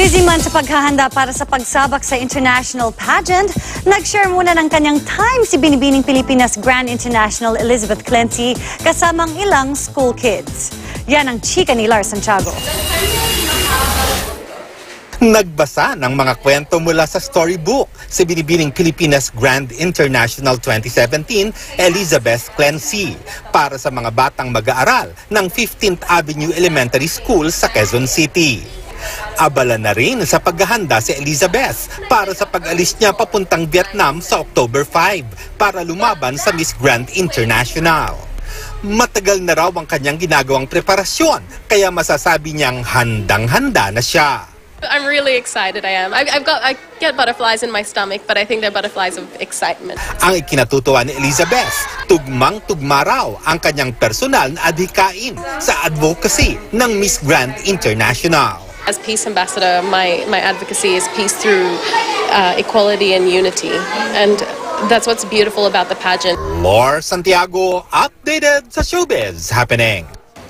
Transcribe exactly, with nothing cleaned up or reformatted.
Busy man sa paghahanda para sa pagsabak sa international pageant, nag-share muna ng kanyang time si Binibining Pilipinas Grand International Elizabeth Clenci kasamang ilang school kids. Yan ang chika ni Lars Santiago. Nagbasa ng mga kwento mula sa storybook si Binibining Pilipinas Grand International twenty seventeen Elizabeth Clenci para sa mga batang mag-aaral ng fifteenth Avenue Elementary School sa Quezon City. Abala na rin sa paghahanda si Elizabeth para sa pag-alis niya papuntang Vietnam sa October five para lumaban sa Miss Grand International. Matagal na raw ang kanyang ginagawang preparasyon kaya masasabi niyang handang-handa na siya. I'm really excited, I am. I, I've got, I get butterflies in my stomach, but I think they're butterflies of excitement. Ang ikinatutuwa ni Elizabeth, tugmang-tugma raw ang kanyang personal na adhikain sa advocacy ng Miss Grand International. As peace ambassador, my, my advocacy is peace through uh, equality and unity. And that's what's beautiful about the pageant. Lars Santiago, updated sa showbiz happening.